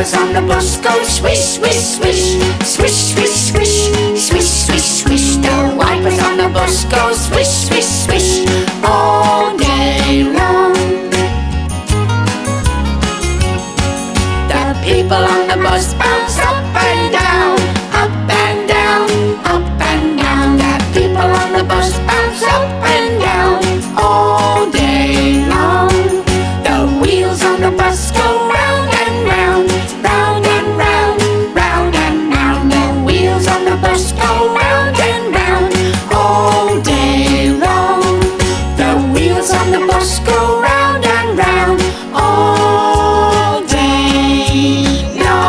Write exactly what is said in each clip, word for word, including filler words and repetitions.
wipers on the bus go swish, swish, swish, swish, swish, swish, swish, swish, swish. The wipers on the bus go swish, swish, swish all day long. The people on the bus bounce up and down, up and down, up and down. The people on the bus bounce up and down all day long. The wheels on the bus go round and round, round and round, round and round. The wheels on the bus go round and round all day long. The wheels on the bus go round and round all day long.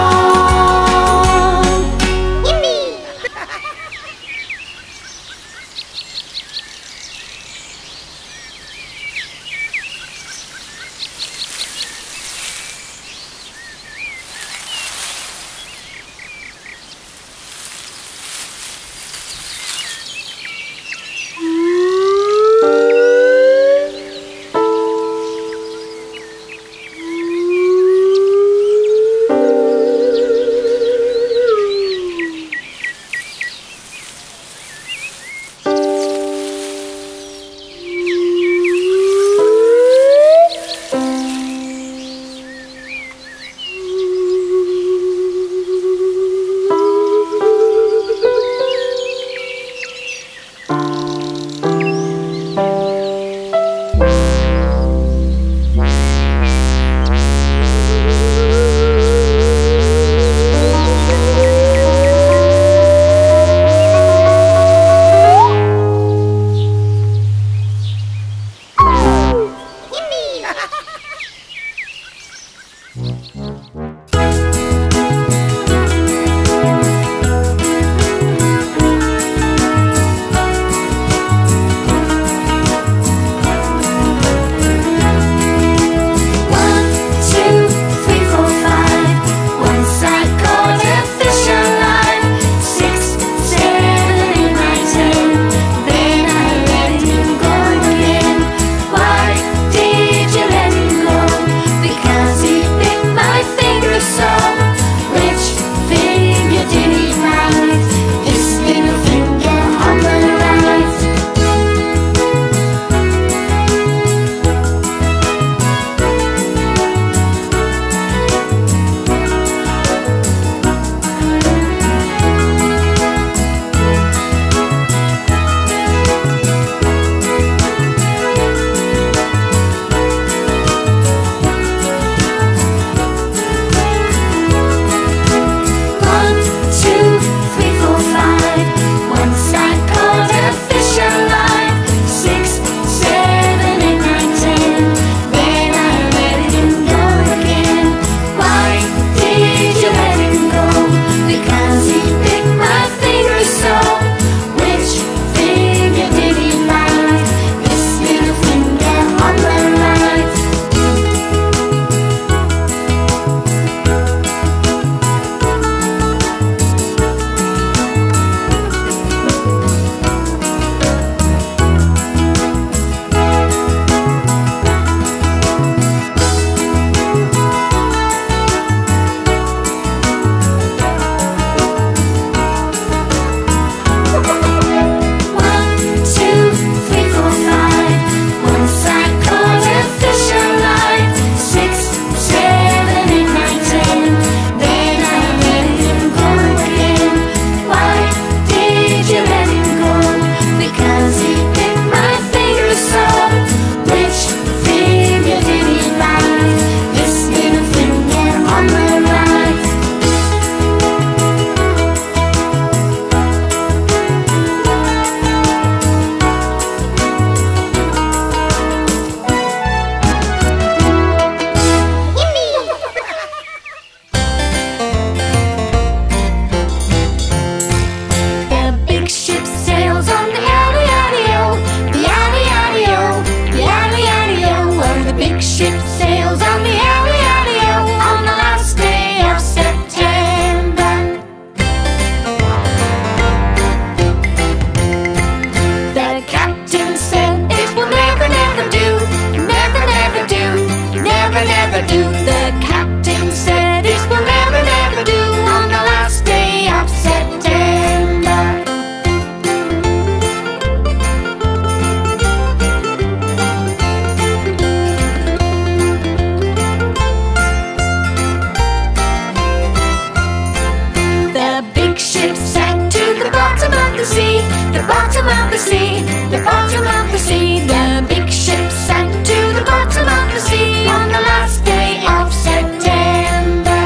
the sea, the bottom of the sea. The big ship sank to the bottom of the sea on the last day of September.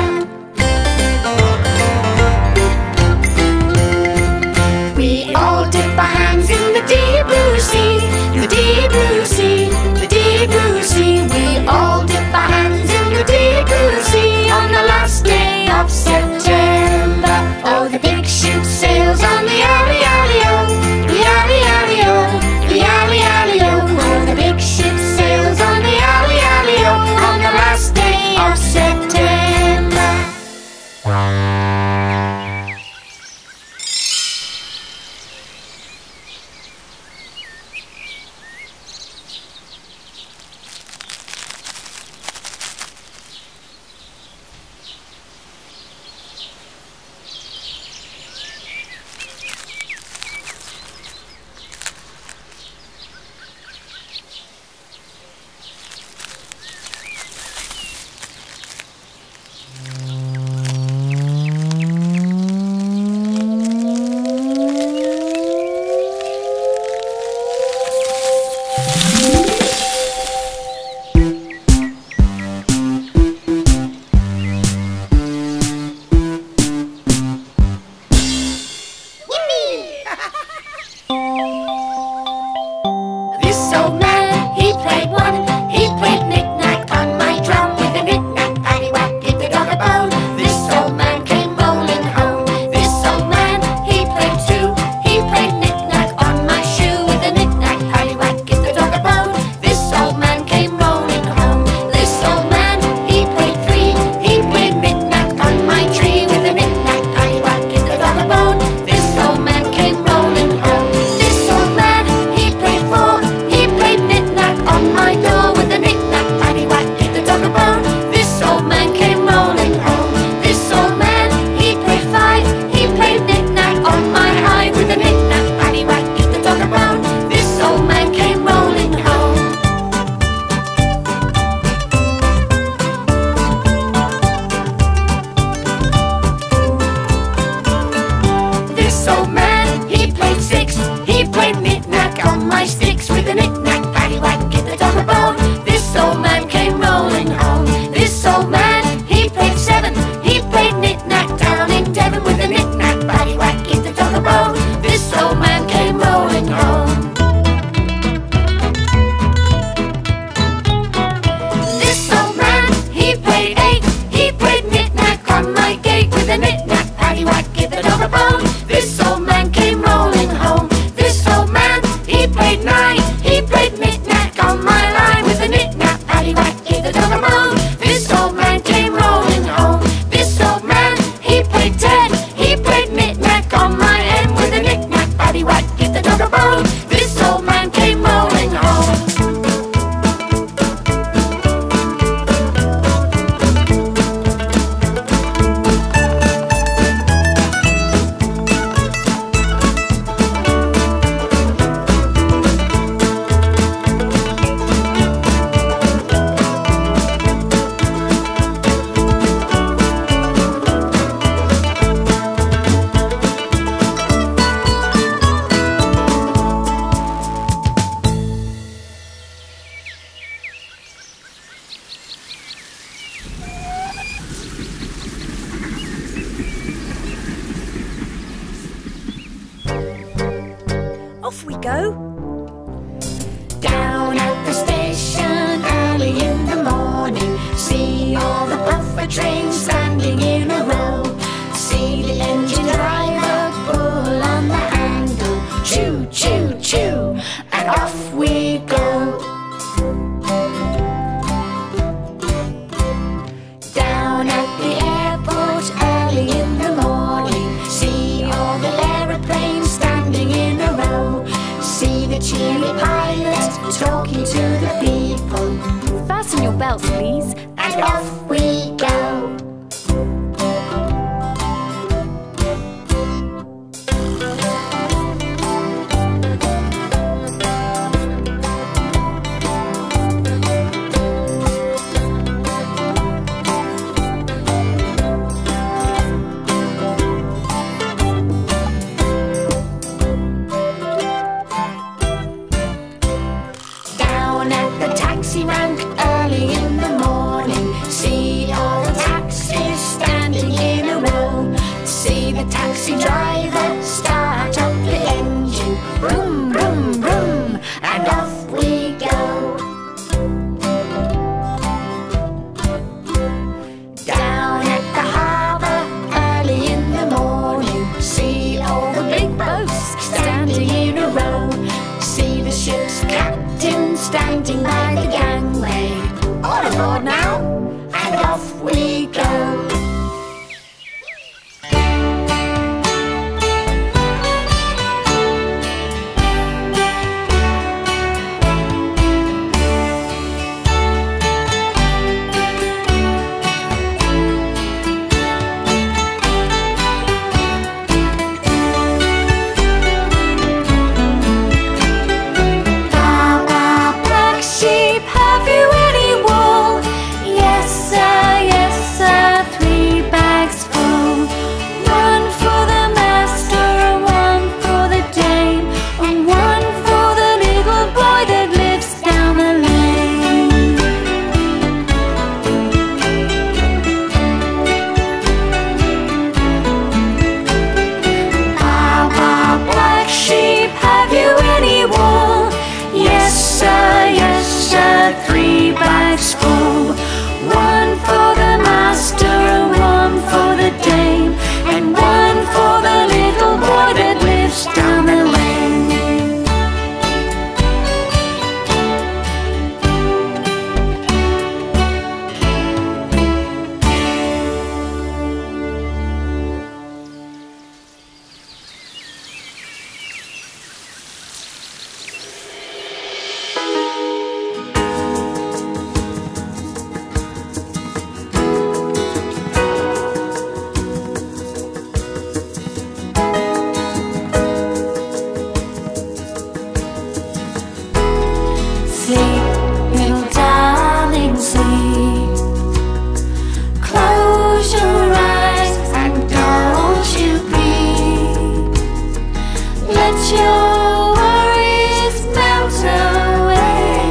We all dip our hands in the deep blue sea, the deep blue sea, the deep blue sea. We all dip our hands in the deep blue sea on the last day of September. Oh, the big ship sails on the alley, alley, oh, the alley, alley, oh, the alley, alley, oh. Oh, the big ship sails on the alley, alley, oh, on the last day of September. Off we go. Down at the station early in the morning, see all the buffer trains standing in a row. See the engine driver pull on the handle, choo choo choo, and off we go. Down at the airport early in the morning, see all the aeroplanes standing in a row. See the cheery pilot talking to the people. Fasten your belts, please. And off we go. taxi driver, start up the engine. Vroom, vroom, vroom, and off we go. Down at the harbour, early in the morning, see all the big boats standing in a row. See the ship's captain standing by the gangway. All aboard now, and off we go. Baa Baa Black sheep, have you any wool? Yes sir, yes sir, three bags full. One for the master, one for the dame, and one for the little boy that lives down the lane. Baa Baa Black sheep, have you any wool? Yes sir, yes sir, three bags full. One for the master, and one for the dame, and one for the little boy that lives down the lane. Sleep, little darling, sleep. Close your eyes and don't you weep. Let your worries melt away.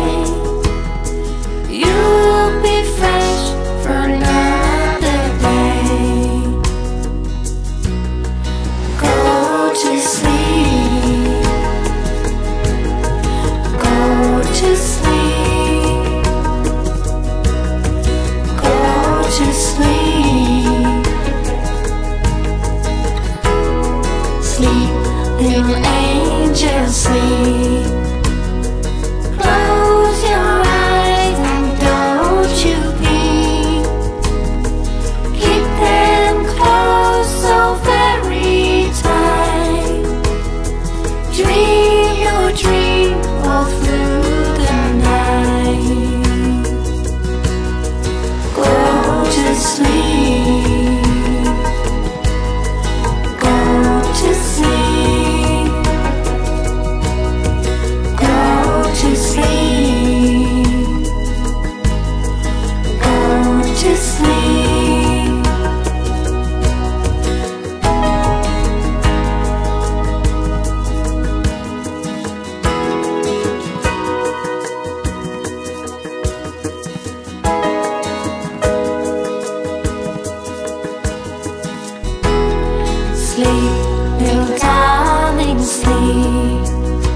You'll be fresh for another day. Go to sleep. Go to sleep. Go to sleep. Sleep, little angel, sleep. Close your eyes and don't you weep. Keep them closed so very tight. Dream your dream all through the night. Go to sleep. Go to sleep. Go to sleep. Go to sleep. Sleep, little darling, sleep.